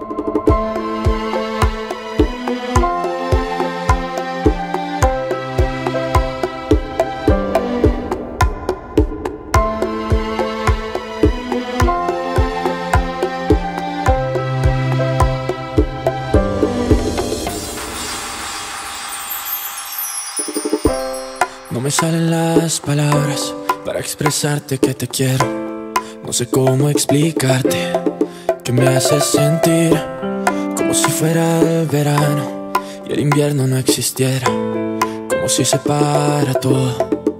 No me salen las palabras para expresarte que te quiero. No sé cómo explicarte que me haces sentir como si fuera el verano y el invierno no existiera, como si se para todo.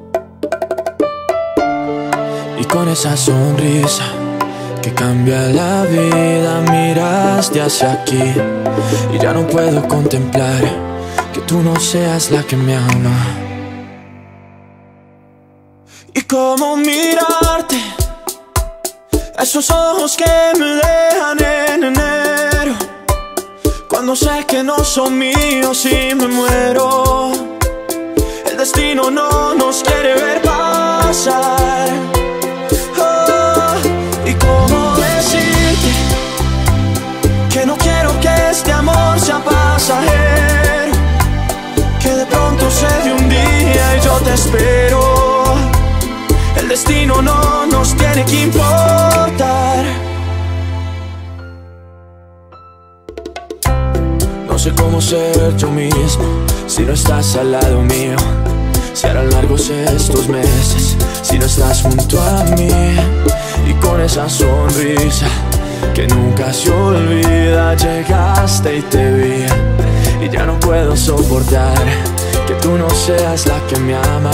Y con esa sonrisa que cambia la vida miraste hacia aquí y ya no puedo contemplar que tú no seas la que me ama. Y cómo mirarte, esos ojos que me dejan en enero, cuando sé que no son míos y me muero. El destino no nos quiere ver pasar. Oh, y cómo decirte que no quiero que este amor sea pasajero, que de pronto se dé un día y yo te espero. El destino no nos tiene que importar. No sé cómo ser yo mismo si no estás al lado mío. Si harán largos estos meses si no estás junto a mí. Y con esa sonrisa que nunca se olvida, llegaste y te vi. Y ya no puedo soportar que tú no seas la que me ama.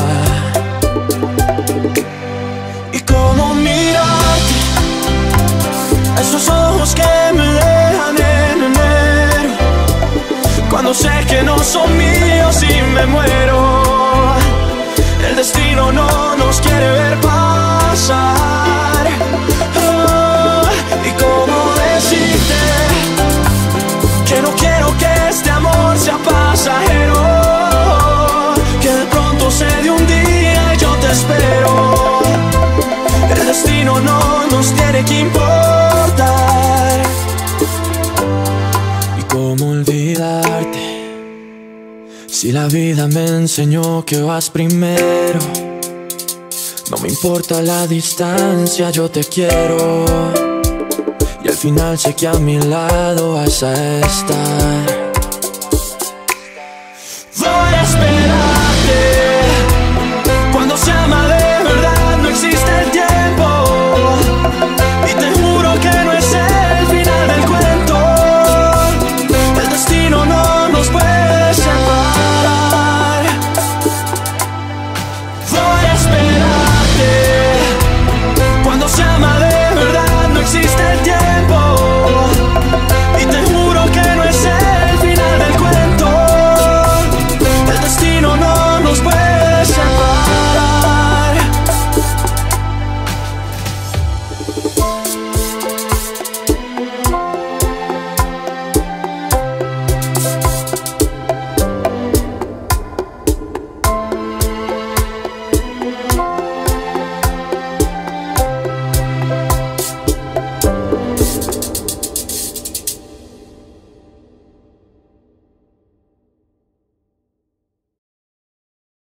Y cómo mirarte, esos ojos que me dejan en enero, cuando sé que no son míos y me muero. El destino no nos quiere ver pasar. Oh, y cómo decirte que no quiero que este amor sea pasajero, que de pronto se dé un día y yo te espero. El destino no nos tiene que importar. ¿Y cómo olvidarte si la vida me enseñó que vas primero? No me importa la distancia, yo te quiero. Y al final sé que a mi lado vas a estar.